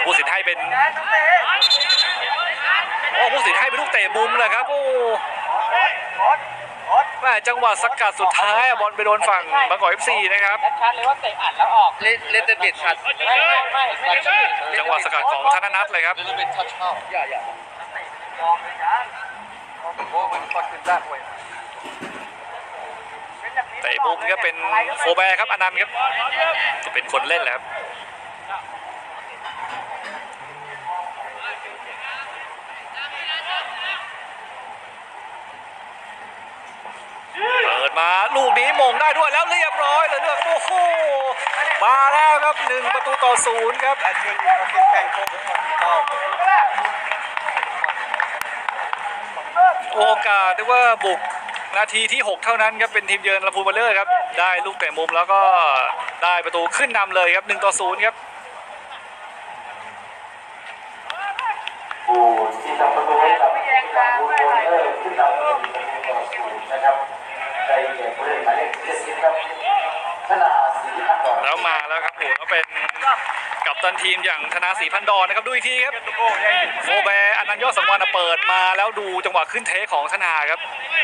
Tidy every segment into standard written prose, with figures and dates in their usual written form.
ผู้สินให้เป็นผู้สินให้เป็นลูกเตะมุมเลยครับโอ้แม่จังหวะสกัดสุดท้ายบอลไปโดนฝั่งบางกอก FC นะครับชัดเลยว่าเตะอัดแล้วออกเล่นเตะบิดชัดไม่จังหวะสกัดของธนนัทเลยครับเตะมุมก็เป็นโฟแบร์ครับอนันต์ครับจะเป็นคนเล่นแหละครับเปิดมาลูกนี้มงได้ด้วยแล้วเรียบร้อยเลยเลือกโอ้โหมาแล้วครับ1-0ครับโอกาสที่ว่าบุกนาทีที่6เท่านั้นครับเป็นทีมเยือนลำพูนบอลเลอร์ครับได้ลูกเตะมุมแล้วก็ได้ประตูขึ้นนำเลยครับ1-0ครับที่ทำประตูให้กับลำพูนบอลเลอร์ขึ้นนำ1-0นะครับในเกมผู้เล่นหมายเลข70ครับธนาศรีพันดอนแล้วมาแล้วครับโอ้ก็เป็นกัปตันทีมอย่างธนาศรีพันดอนนะครับดูอีกทีครับโฟแบร์อนันต์ยอดสังวรเปิดมาแล้วดูจังหวะขึ้นเทคของธนาครับ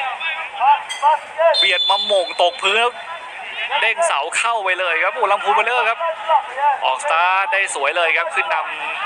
เบียดมาหม่งตกพื้นเด้งเสาเข้าไปเลยครับโอ้ลำพูนบอลเลอร์ครับออกสตาร์ทได้สวยเลยครับขึ้นน